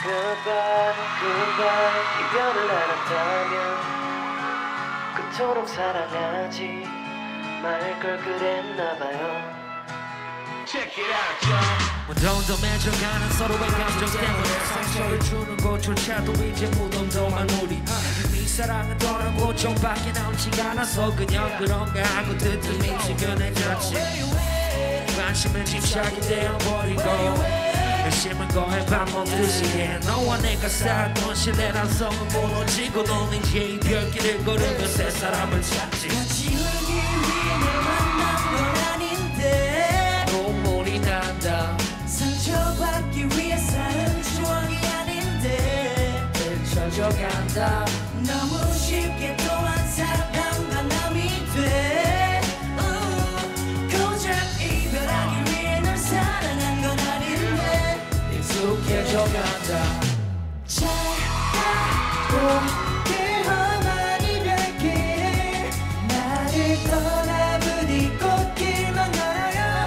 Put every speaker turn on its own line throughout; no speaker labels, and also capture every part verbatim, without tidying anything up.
Goodbye, goodbye. 이별을 알았다면 그토록 사랑하지 말 걸 그랬나봐요.
Check it out, y'all.
덤덤해져가는 서로의 감정 때문에 상처를 주는 것조차도 이제 무덤덤한 우리 이 사랑은 떠나고 정밖에 남지가 않아서 그냥 그런가 하고 뜨뜻미 지겨내졌지. 관심은 집착이 되어버리고 심한 거에 밥 먹듯이 해. 너와 내가 쌓았던 신뢰란 성은 무너지고 넌 이제 이별길을 걸으며 새 사람을 찾지.
같이 울기 위해 만난 건 아닌데
눈물이 난다.
상처받기 위해 쌓은 추억이 아닌데
잊혀져간다.
너무 쉽게 또한 사람과 남이 돼 uh, 고작 이별하기 위해 널 사랑한 건 아닌데
익숙해져간다.
차가고 험한 이별길 나를 떠나 부디 꽃길만 걸어요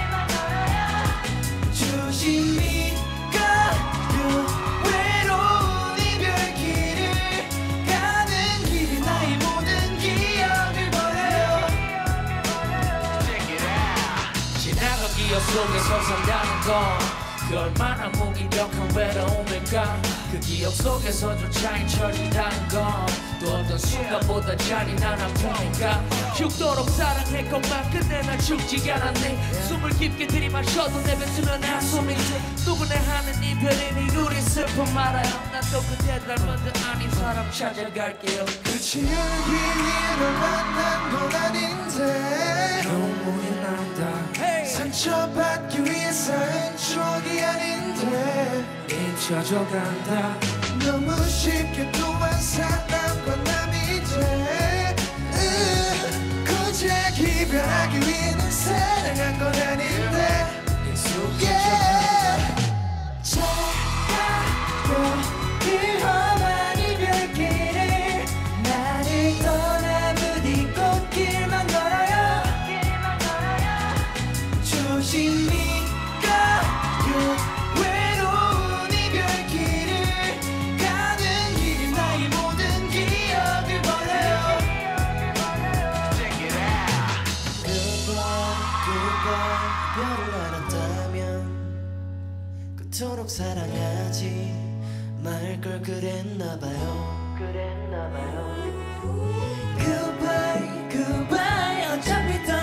조심히 가요 외로운 이별길을 가는 길이 나의 모든 기억을 버려요
지나간 기억 속에서 산다는 건 그 얼마나 무기력한 외로움일까. 그 기억 속에서조차 잊혀진다는 건 또 어떤 순간보다 잔인한 아픔일까. 죽도록 사랑했건만 근데 난 죽지 않았네. 숨을 깊게 들이마셔도 내뱉으면 한숨이지. 누구나 하는 이별이니 우리 슬픔 말아요. 난 또 그때 닮은 듯 아닌 사람 찾아갈게요.
그치 울기 위해 널 만난 건 아닌데
눈물이 난다.
상처받기 위해 쌓은 추억이 아닌데
잊혀져간다.
너무 쉽게 또한 사람과 남이 돼 으, 고작 이별하기 위해 널 사랑한 건 아닌데 yeah. 차가워 그 험한 이별길을 나를 떠나 부디 꽃길만 걸어요 조심히 가요 외로운 이별길을 가는 길 나의 모든 기억을 버려요
Check it out.
Goodbye, goodbye. 별을 알았다면 그토록 사랑하지 말 걸 그랬나봐요. 그랬나봐요.
Goodbye, goodbye 어차피